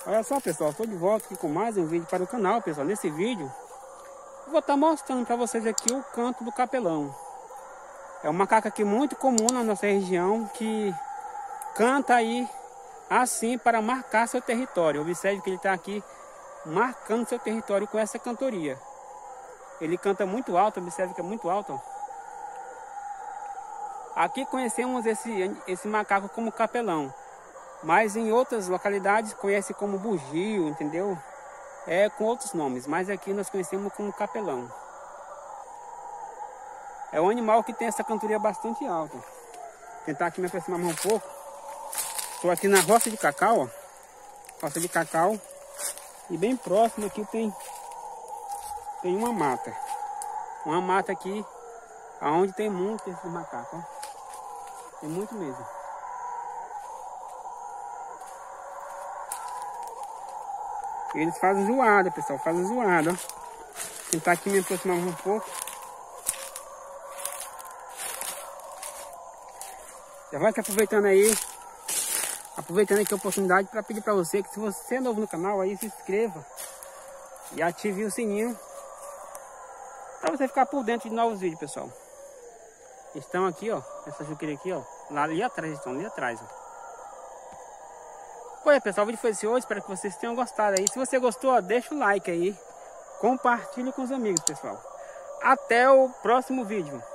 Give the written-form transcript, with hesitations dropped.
Olha só, pessoal, estou de volta aqui com mais um vídeo para o canal, pessoal. Nesse vídeo eu vou estar mostrando para vocês aqui o canto do capelão. É um macaco aqui muito comum na nossa região, que canta aí assim para marcar seu território. Observe que ele está aqui marcando seu território com essa cantoria. Ele canta muito alto, observe que é muito alto. Aqui conhecemos esse macaco como capelão, mas em outras localidades conhece como bugio, entendeu? É com outros nomes, mas aqui nós conhecemos como capelão. É um animal que tem essa cantoria bastante alta. Vou tentar aqui me aproximar mais um pouco. Estou aqui na roça de cacau, ó. Roça de cacau. E bem próximo aqui tem uma mata. Uma mata aqui, onde tem muito esse macaco, ó. Tem muito mesmo. Eles fazem zoada, pessoal, fazem zoada, ó. Vou tentar aqui me aproximar um pouco. Já vai se aproveitando aí, aqui a oportunidade para pedir para você que, se você é novo no canal, aí se inscreva e ative o sininho para você ficar por dentro de novos vídeos, pessoal. Estão aqui, ó, essa juqueira aqui, ó, lá ali atrás, estão ali atrás, ó. Oi, pessoal, o vídeo foi esse hoje, espero que vocês tenham gostado aí. Se você gostou, ó, deixa o like aí, compartilhe com os amigos, pessoal. Até o próximo vídeo.